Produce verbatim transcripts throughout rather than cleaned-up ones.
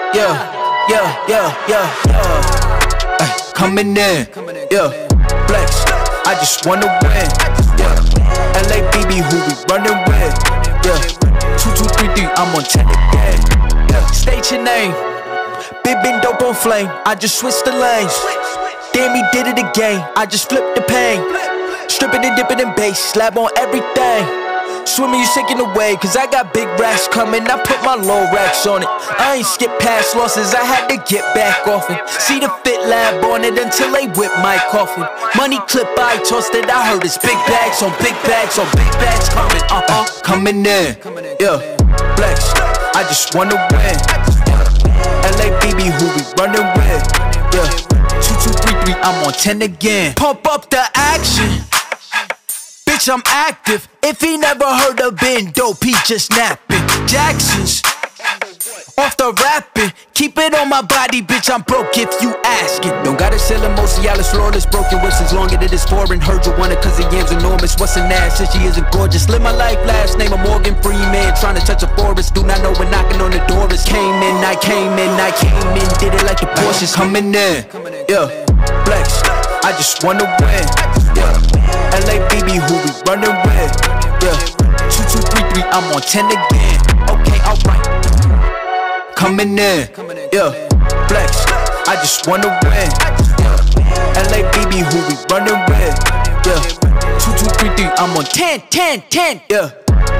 yeah, yeah, yeah, yeah, yeah. Ay, coming in, yeah, flex. I just wanna win, yeah. L A B B, who we running with, yeah. Two, two, three, three, I'm on ten again. Yeah. State your name, big been dope on flame. I just switched the lanes. Damn, he did it again. I just flipped the pain. Stripping and dipping in bass, slab on everything. Swimming, you sinking away, cause I got big racks coming. I put my low racks on it. I ain't skip past losses, I had to get back off it. See the fit lab on it until they whip my coffin. Money clip, I tossed it, I heard it's big bags on big bags on big bags coming, uh-uh. Coming in, yeah, flex. I just wanna win, yeah. L A B B, who we running with, yeah. Two, two, three, three, I'm on ten again. Pump up the action, bitch, I'm active. If he never heard of been dope, he just napping. Jackson's off the rapping. Keep it on my body, bitch, I'm broke if you asking. Don't gotta sell him, most of y'all is flawless. Broken whistles longer than it's foreign. Heard you want it cause the yam's enormous. What's an ass since she isn't gorgeous? Live my life, last name of Morgan Freeman. Trying to touch a forest, do not know when knocking on the door is. Came in, I came in, I came in. Did it like the Porsches. Coming in, yeah, flex. I just wanna win, yeah. L A B B, who we running with, yeah. Two, two, three, three, I'm on ten again. Okay, alright. Coming in, yeah, flex. I just wanna win, yeah. L A B B, who we running with, yeah. Two, two, three, three, I'm on ten, ten, ten, yeah.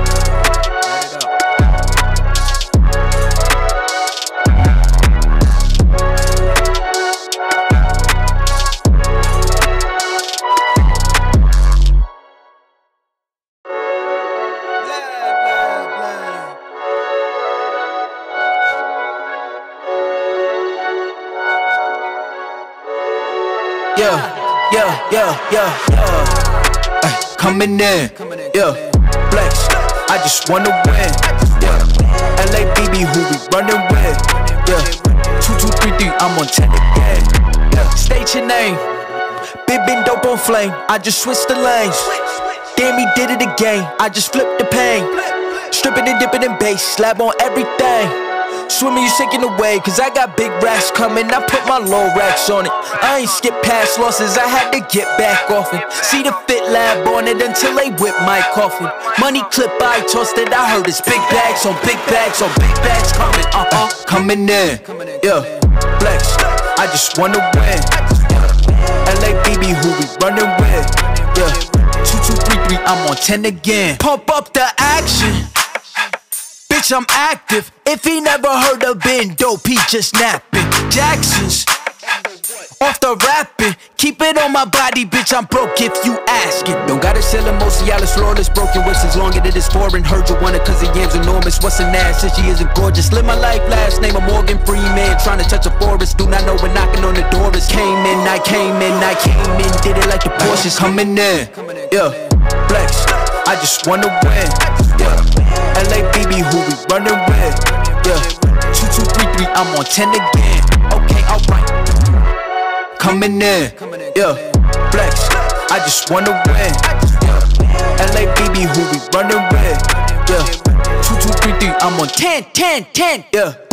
Yeah, yeah, yeah, yeah, yeah. Ay, coming in, yeah, flex. I just wanna win, yeah. L A B B, who we running with, yeah. Two, two, three, three, I'm on ten again. Yeah. State your name, big been dope on flame. I just switched the lanes. Damn, he did it again. I just flipped the pain. Stripping and dipping in bass, slab on everything. Swimming, you sinking away, cause I got big racks coming. I put my low racks on it. I ain't skip past losses, I had to get back off it. See the fit lab on it until they whip my coffin. Money clip, I tossed it, I heard it's big bags on big bags on big bags coming, uh-uh. Coming in, yeah, flex. I just wanna win, yeah. L A B B, who we running with, yeah. Two, two, three, three, I'm on ten again. Pump up the action, bitch, I'm active. If he never heard of been dope, he just napping. Jackson's off the rapping. Keep it on my body, bitch, I'm broke if you asking. Don't gotta sell him, most of y'all is flawless. Broken whistles longer than it's foreign. Heard you want it cause the yam's enormous. What's an ass since she isn't gorgeous? Live my life, last name of Morgan Freeman. Trying to touch a forest, do not know when knocking on the door is. Came in, I came in, I came in. Did it like the Porsches. Coming in, yeah, flex. I just wanna win, yeah. L A B B, who we running with, yeah. Two, two, three, three, I'm on ten again. Okay, alright. Coming in, yeah, flex. I just wanna win, yeah. L A B B, who we running with, yeah. Two, two, three, three, I'm on ten, ten, ten, yeah.